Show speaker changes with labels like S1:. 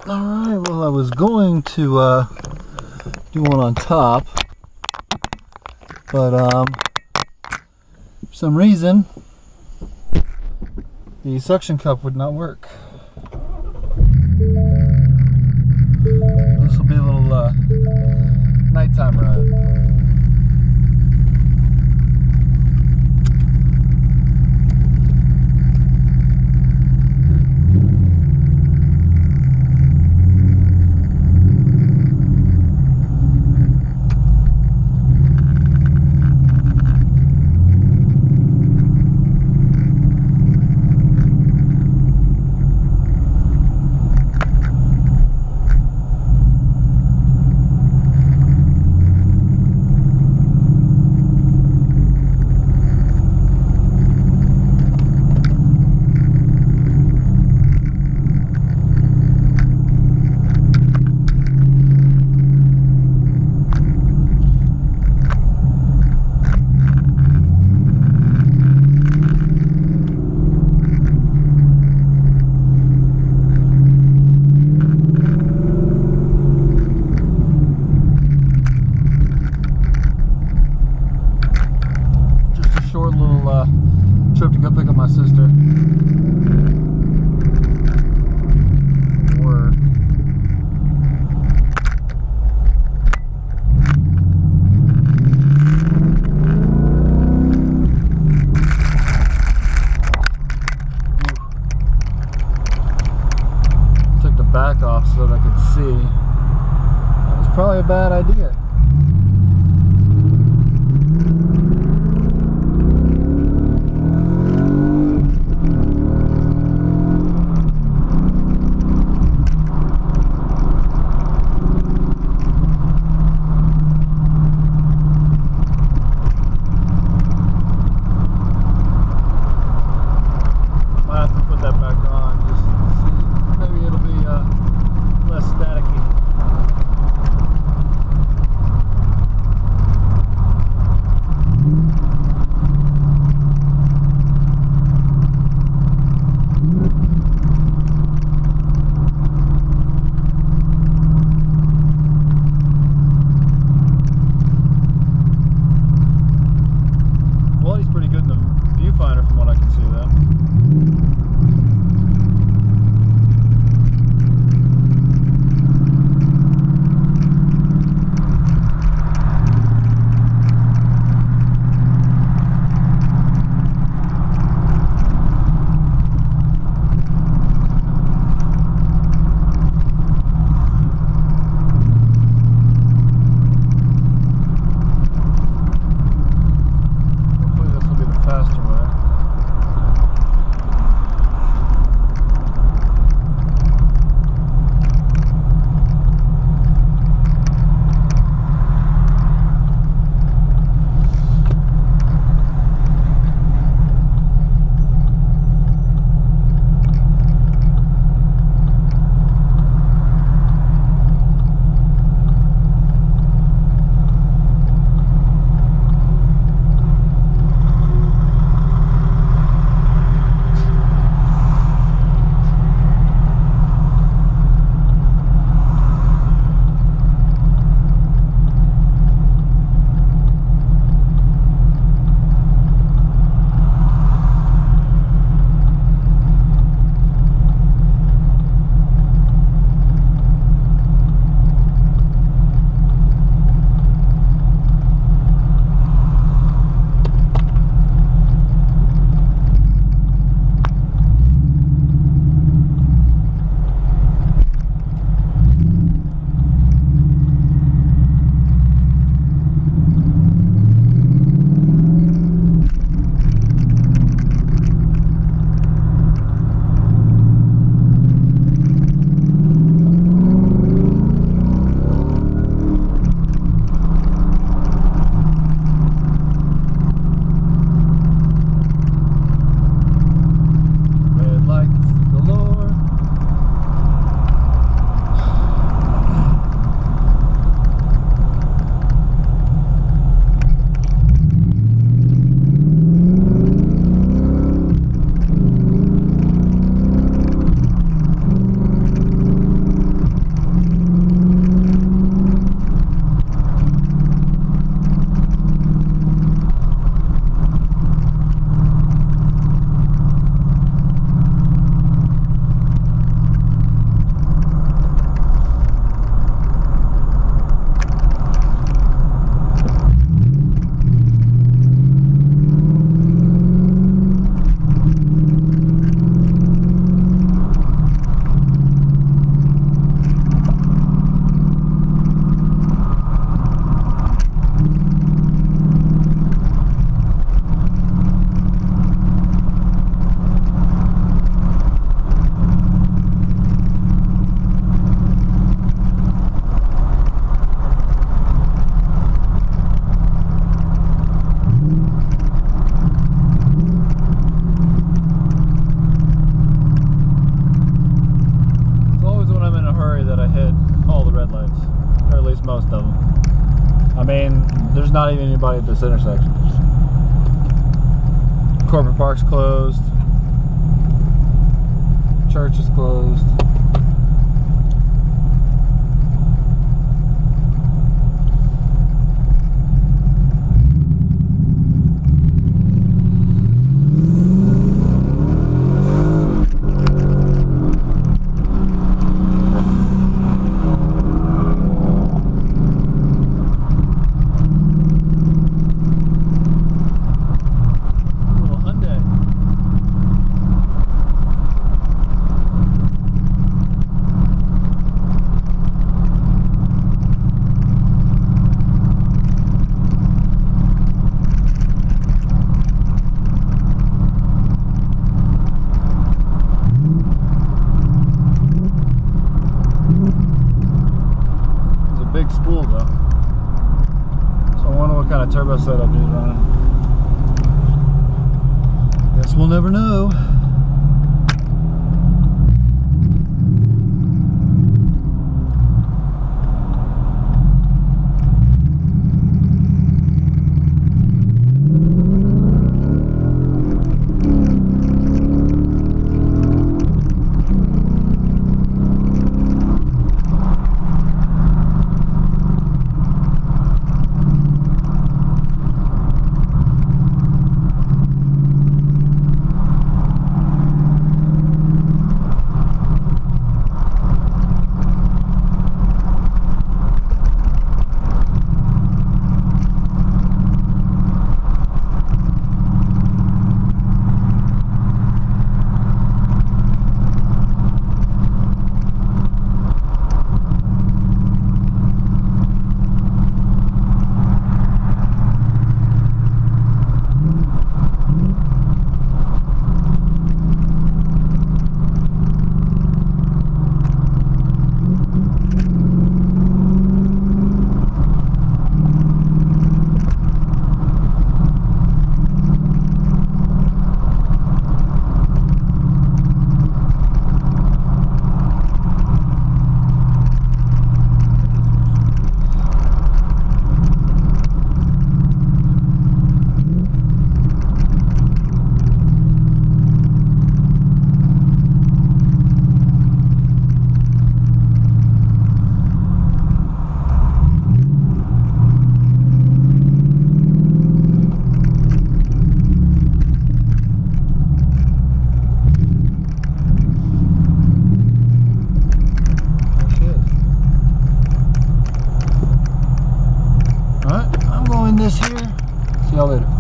S1: Alright, well, I was going to do one on top, but for some reason the suction cup would not work. This will be a little nighttime ride. Short little trip to go pick up my sister. Work. Took the back off so that I could see. That was probably a bad idea. hit all the red lights, or at least most of them. I mean, there's not even anybody at this intersection. Corporate Park's closed. Church is closed. Big spool though, so I wonder what kind of turbo setup he's running. Guess we'll never know. This here. See y'all later.